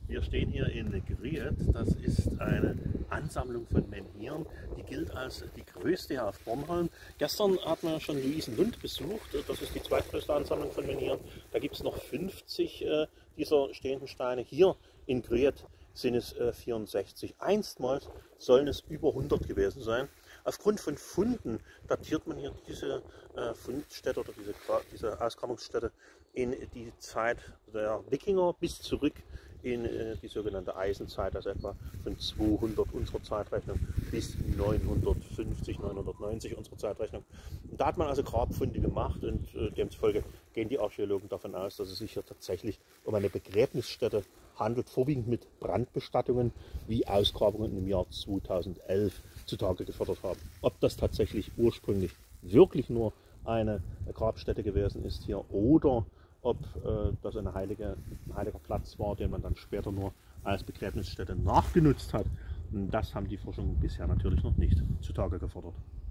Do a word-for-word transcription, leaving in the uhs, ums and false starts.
Wir stehen hier in Griet. Das ist eine Ansammlung von Menhiren, die gilt als die größte hier auf Bornholm. Gestern hat man schon Luisenlund besucht. Das ist die zweitgrößte Ansammlung von Menhiren. Da gibt es noch fünfzig äh, dieser stehenden Steine. Hier in Griet sind es äh, vierundsechzig. Einstmals sollen es über hundert gewesen sein. Aufgrund von Funden datiert man hier diese äh, Fundstätte oder diese, diese Ausgrabungsstätte in die Zeit der Wikinger bis zurück in äh, die sogenannte Eisenzeit, also etwa von zweihundert unserer Zeitrechnung bis neunhundertfünfzig, neunhundertneunzig unserer Zeitrechnung. Und da hat man also Grabfunde gemacht und äh, demzufolge gehen die Archäologen davon aus, dass es sich hier tatsächlich um eine Begräbnisstätte handelt, vorwiegend mit Brandbestattungen, wie Ausgrabungen im Jahr zweitausendelf zutage gefördert haben. Ob das tatsächlich ursprünglich wirklich nur eine Grabstätte gewesen ist hier oder ob äh, das eine heilige, ein heiliger Platz war, den man dann später nur als Begräbnisstätte nachgenutzt hat, das haben die Forschungen bisher natürlich noch nicht zutage gefördert.